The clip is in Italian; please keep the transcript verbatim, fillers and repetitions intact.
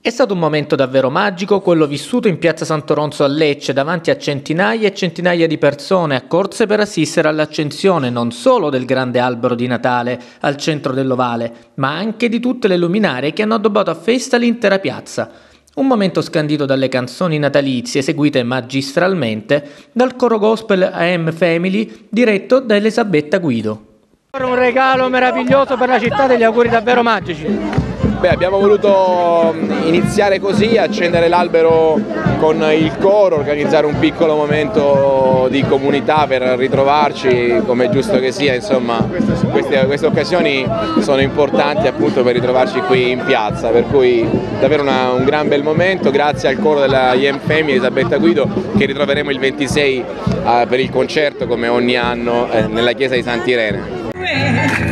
È stato un momento davvero magico quello vissuto in piazza Sant'Oronzo a Lecce davanti a centinaia e centinaia di persone accorse per assistere all'accensione non solo del grande albero di Natale al centro dell'Ovale, ma anche di tutte le luminarie che hanno addobbato a festa l'intera piazza. Un momento scandito dalle canzoni natalizie eseguite magistralmente dal coro gospel A M Family diretto da Elisabetta Guido. Un regalo meraviglioso per la città, degli auguri davvero magici. Beh, abbiamo voluto iniziare così, accendere l'albero con il coro, organizzare un piccolo momento di comunità per ritrovarci, come è giusto che sia, insomma queste, queste occasioni sono importanti appunto per ritrovarci qui in piazza, per cui davvero una, un gran bel momento, grazie al coro della I M Family Elisabetta Guido che ritroveremo il ventisei uh, per il concerto come ogni anno eh, nella chiesa di Sant'Irene.